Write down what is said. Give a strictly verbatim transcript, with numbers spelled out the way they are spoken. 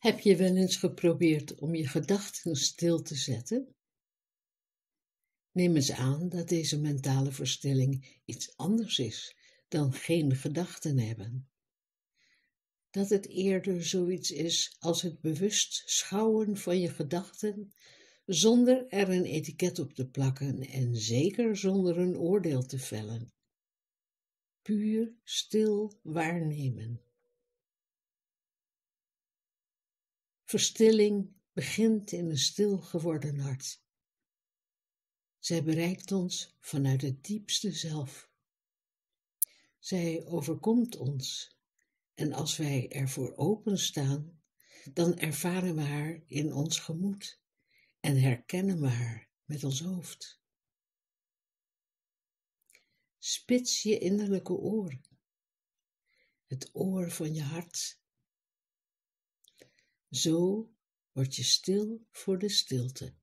Heb je wel eens geprobeerd om je gedachten stil te zetten? Neem eens aan dat deze mentale verstilling iets anders is dan geen gedachten hebben. Dat het eerder zoiets is als het bewust schouwen van je gedachten, zonder er een etiket op te plakken en zeker zonder een oordeel te vellen. Puur stil waarnemen. Verstilling begint in een stil geworden hart. Zij bereikt ons vanuit het diepste zelf. Zij overkomt ons en als wij ervoor openstaan, dan ervaren we haar in ons gemoed en herkennen we haar met ons hoofd. Spits je innerlijke oor, het oor van je hart. Zo word je stil voor de stilte.